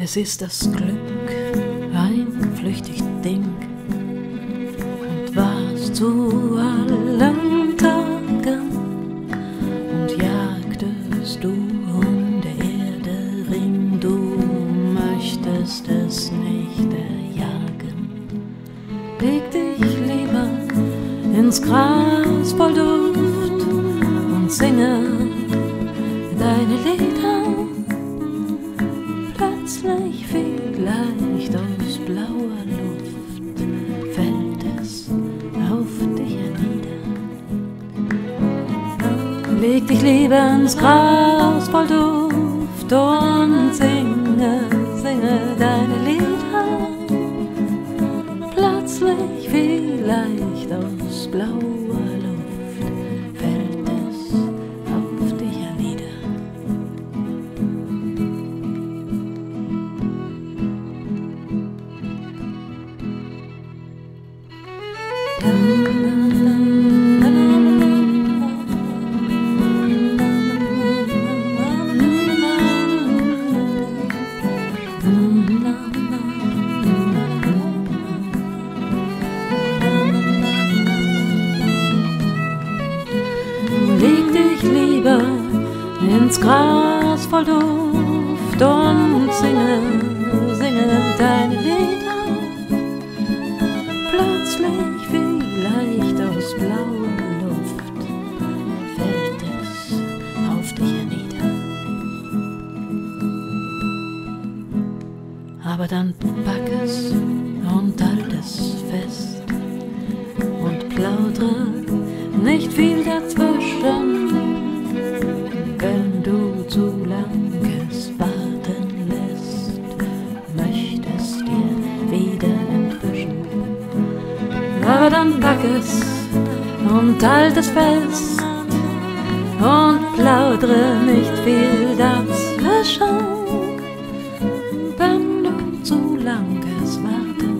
Es ist das Glück, ein flüchtig Ding, und warst zu allen Tagen, und jagtest du um der Erde ring, du möchtest es nicht erjagen. Leg dich lieber ins Gras voll Duft und singe deine Lieder. Plötzlich, vielleicht aus blauer Luft, fällt es auf dich hernieder. Leg dich lieber ins Gras voll Duft und singe deine Lieder. Plötzlich, vielleicht aus blauer Luft, fällt es auf dich hernieder. Leg dich lieber ins Gras voll Duft und singe deine Lieder. Plötzlich, vielleicht aus blauer Luft, fällt es auf dich hernieder. Aber dann pack es und halt es fest und plaudre nicht viel dazwischen, wenn du zu lang es warten lässt, möchtest dir wieder entwischen. Aber dann pack es und halt es fest und plaudre nicht viel dazwischen, wenn du zu lang es warten